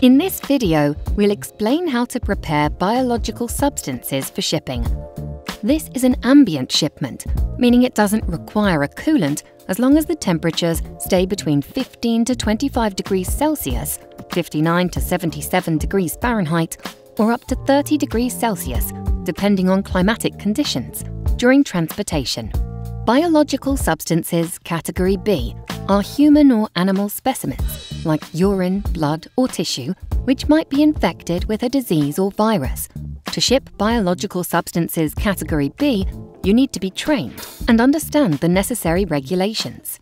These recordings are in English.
In this video, we'll explain how to prepare biological substances for shipping. This is an ambient shipment, meaning it doesn't require a coolant as long as the temperatures stay between 15 to 25 degrees Celsius, 59 to 77 degrees Fahrenheit, or up to 30 degrees Celsius, depending on climatic conditions, during transportation. Biological substances Category B are human or animal specimens, like urine, blood, or tissue, which might be infected with a disease or virus. To ship biological substances Category B, you need to be trained and understand the necessary regulations.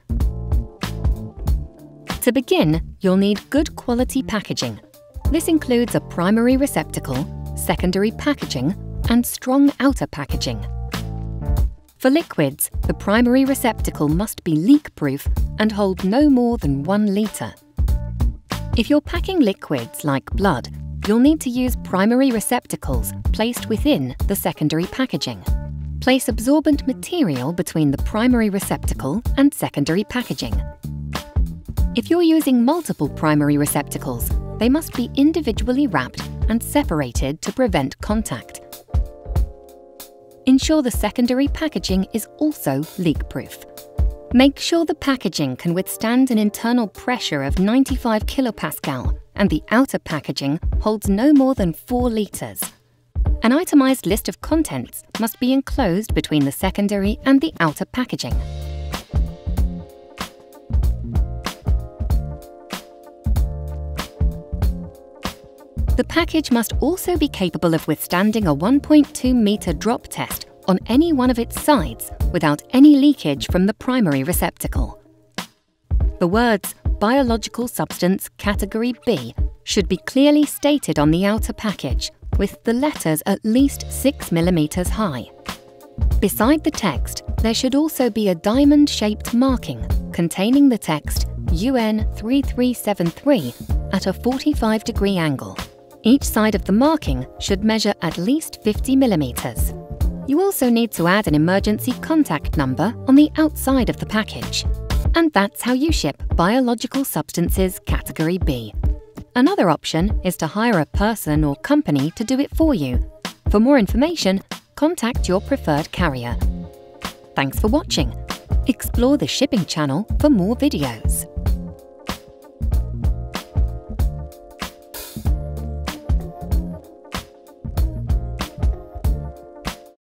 To begin, you'll need good quality packaging. This includes a primary receptacle, secondary packaging, and strong outer packaging. For liquids, the primary receptacle must be leak-proof and hold no more than 1 litre. If you're packing liquids like blood, you'll need to use primary receptacles placed within the secondary packaging. Place absorbent material between the primary receptacle and secondary packaging. If you're using multiple primary receptacles, they must be individually wrapped and separated to prevent contact. Ensure the secondary packaging is also leak-proof. Make sure the packaging can withstand an internal pressure of 95 kilopascal and the outer packaging holds no more than 4 litres. An itemised list of contents must be enclosed between the secondary and the outer packaging. The package must also be capable of withstanding a 1.2 metre drop test on any one of its sides without any leakage from the primary receptacle. The words Biological Substance Category B should be clearly stated on the outer package, with the letters at least 6 mm high. Beside the text, there should also be a diamond-shaped marking containing the text UN 3373 at a 45-degree angle. Each side of the marking should measure at least 50 mm. You also need to add an emergency contact number on the outside of the package. And that's how you ship biological substances Category B. Another option is to hire a person or company to do it for you. For more information, contact your preferred carrier. Thanks for watching. Explore the shipping channel for more videos.